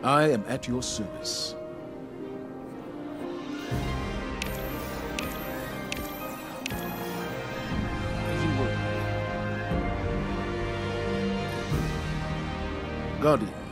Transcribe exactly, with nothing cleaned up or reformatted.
I am at your service. As you will. Guardian.